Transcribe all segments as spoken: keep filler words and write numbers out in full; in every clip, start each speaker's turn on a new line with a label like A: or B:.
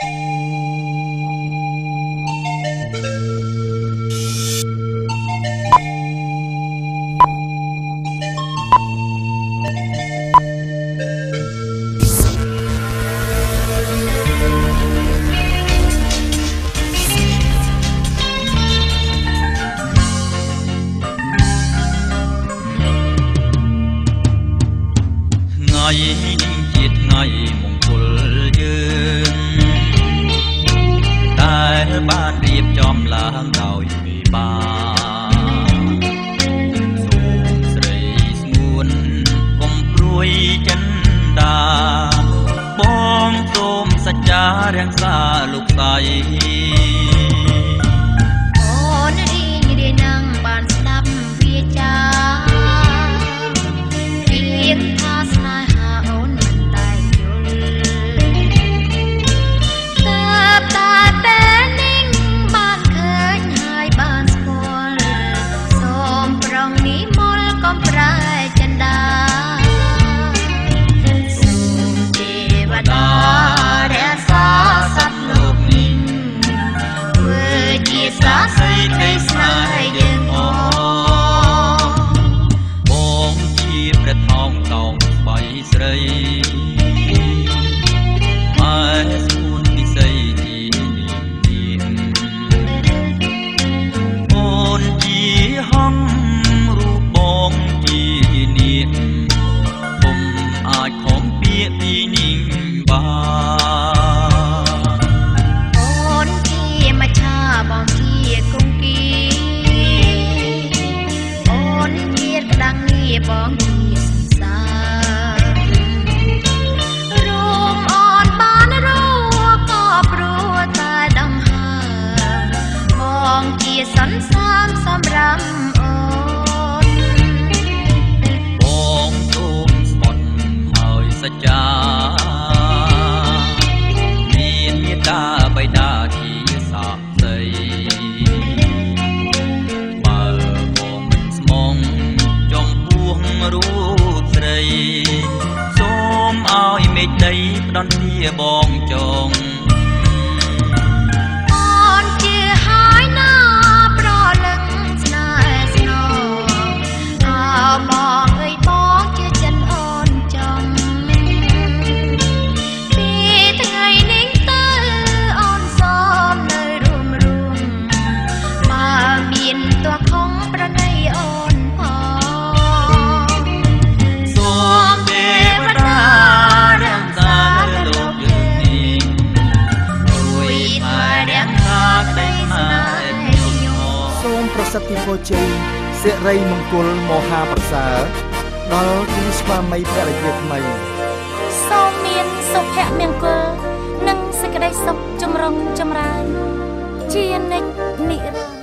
A: សិរីមង្គលមហាប្រសើរដល់គូស្វាមីភរិយាថ្មី
B: សូមមានសុភមង្គលនិងសេចក្តីសុខចម្រុងចម្រើនជានិច្ចនិរន្តរ៍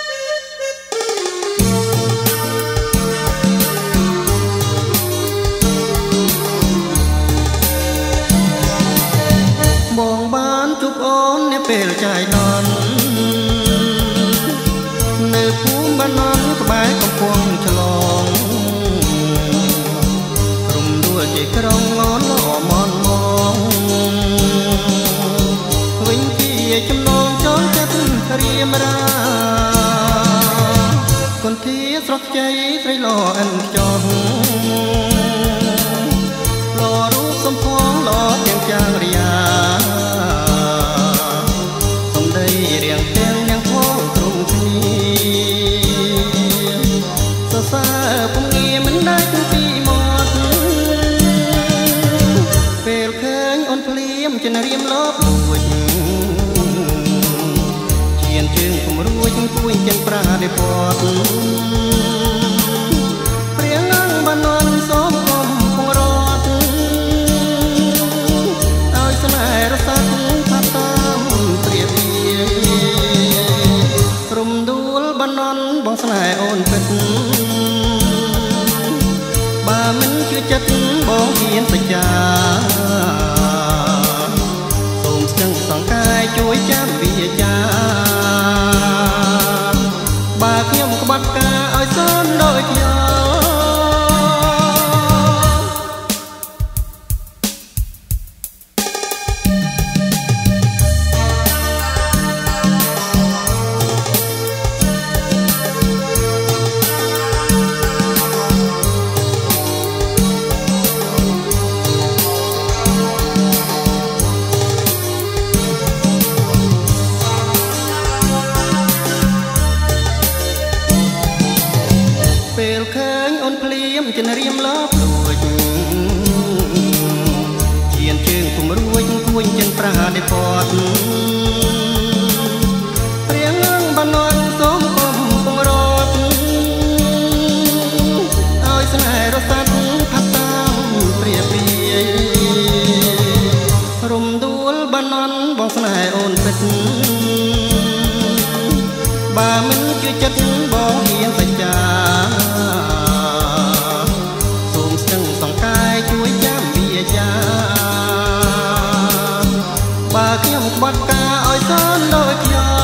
C: បងបានជួបអូននៅពេលចាយដន់នៅភូមិបាននន់ក្បែរកំពង់ឆ្លងរំដួលជាក្រុងងន់ល្អមន់មងវិញជាចំណងចងចិត្តរៀមរាគន្ធាស្រស់ជ័យត្រីល្អអិនខ្ចោះលោរូបសំផងលោទាំងចាងរាសំដីរៀងទាំងយ៉ាងផងទ្រង់គ្នាសរសើរពងងារមិនដាច់ពីមាត់ពេលឃើញអូនភ្លាមចិនរៀមលបលួចជៀនជើងគំរួចពួយចិនប្រាដេពតព្រៀងនឹងបាននន់សូមគុំពងរត់ឲ្យស្នេហ៍រសាត់ផាត់តាមព្រាពីរំដួលបាននន់បងស្នេហ៍អូនពិតបើមិនជឿចិត្តបងហ៊ានសច្ចាសូមស្ទឹងសង្កាយជួយចាំវាចាបើខ្ញុំក្បត់ការឲ្យសនដោយខ្ញុំចិនរៀមលបលួចជៀនជើងពុំរួចគួយចិនប្រាដេពតព្រៀងងបាននន់សូមគុំពងរត់ឲ្យស្នេហ៍រសាត់ផាត់តាមព្រាពីរំដួលបាននន់បងស្នេហ៍អូនពិតបើមិនជួយចិត្តបងហ៊ានសច្ចាសូមស្ទឹងសង្កាយជួយចាំវាចាបើខ្ញុំបាត់ការឲ្យសនដូចខ្ញុំ